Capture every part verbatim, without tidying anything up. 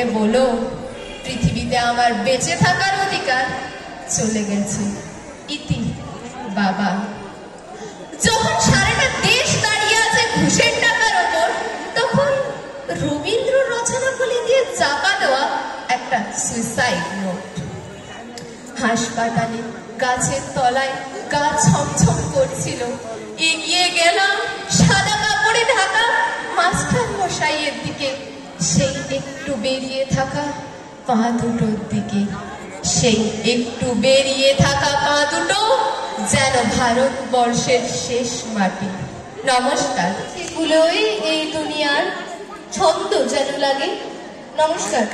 মনে বলো পৃথিবীতে আমার বেঁচে থাকার অধিকার চলে গেছে ইতি বাবা। যখন সারাটা দেশ দাঁড়িয়ে আছে ঘুষের টাকার ওপর, তখন রবীন্দ্র রচনাগুলি দিয়ে চাপা দেওয়া একটা সুইসাইড নোট। হাসপাতালে গাছের তলায় গা ছমছম করছিল, এগিয়ে গেলাম সাদা কাপড়ে ঢাকা মাস্টার মশাইয়ের দিকে, সেই একটু বেরিয়ে থাকা পা দুটোর দিকে। সেই একটু বেরিয়ে থাকা পা দুটো যেন ভারতবর্ষের শেষ মাটি। নমস্কার। এগুলোই এই দুনিয়ার ছন্দ যেন লাগে। নমস্কার।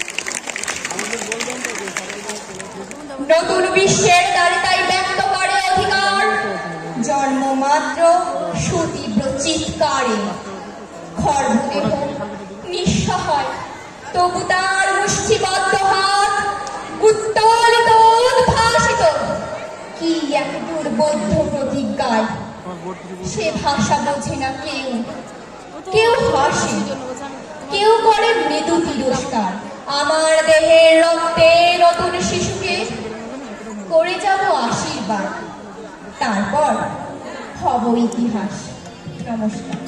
নতুন বিশ্বের দ্বারে তাই ব্যক্ত করে অধিকার, জন্মমাত্র সুতীব্র চিৎকারে। খর্বদেহ নিঃসহায়, তবু তার মুষ্টিবদ্ধ হাত উত্তোলিত উদ্ভাসিত কি এক দুর্বোধ্য প্রতিজ্ঞায়। সে ভাষা বোঝে না কেউ, কেউ হাসে, কেউ করে মৃদু তিরস্কার। আমার দেহের রক্তে নতুন শিশুকে করে যাব আশীর্বাদ, তারপর হব ইতিহাস। নমস্কার।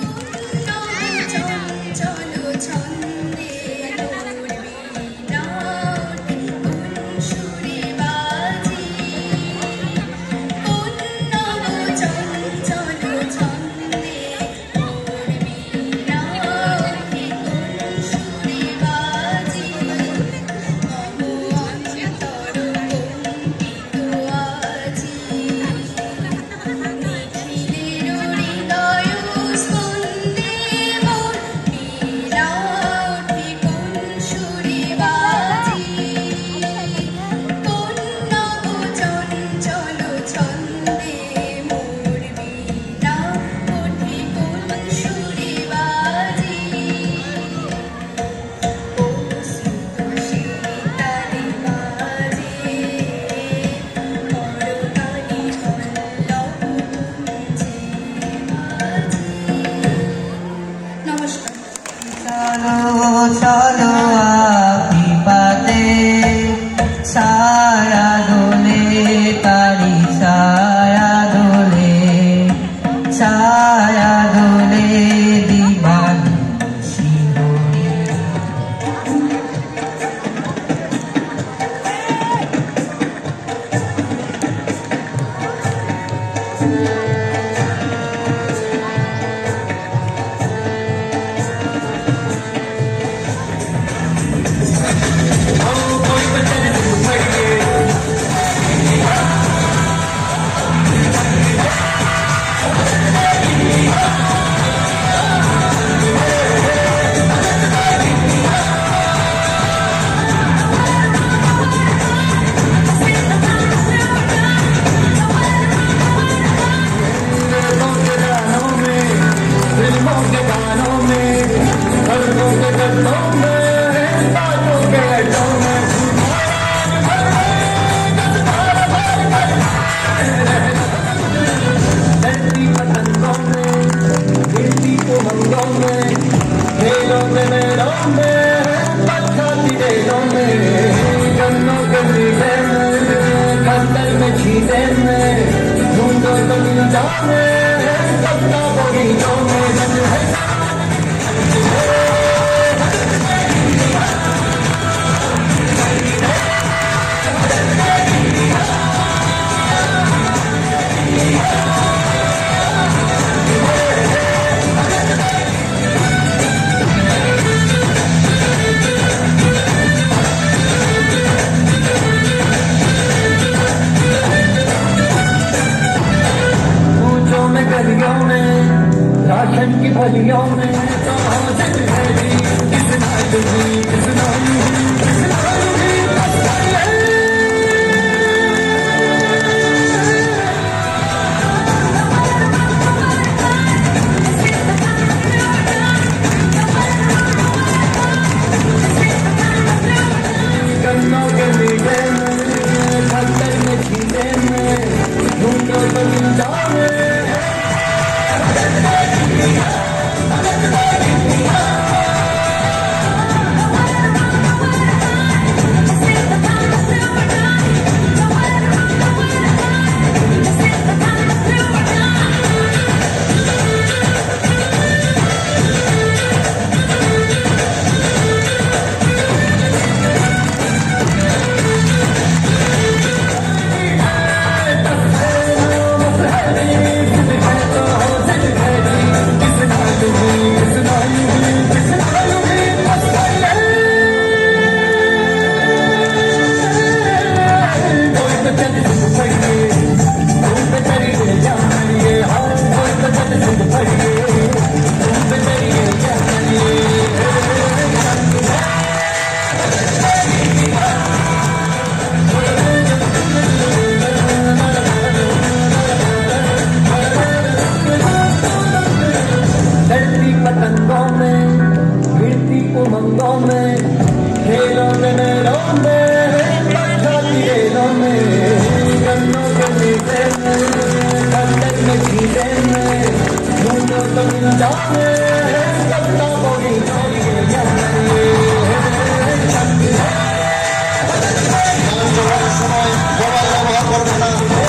সময় মোবাইল ব্যবহার করবে না।